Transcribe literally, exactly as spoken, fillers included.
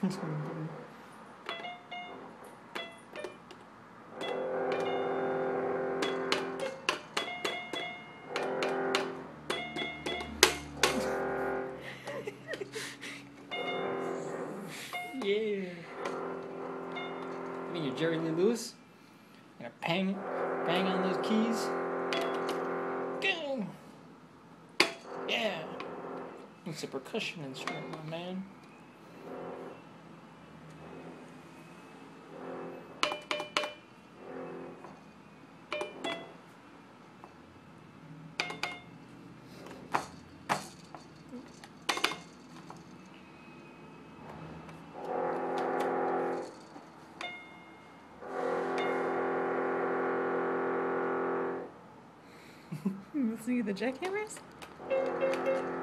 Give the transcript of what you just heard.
Yeah. I mean, you're Jerry Lee Lewis. You're gonna bang, bang on those keys. Go. Yeah. It's a percussion instrument, my man. Listening to the Jackhammers?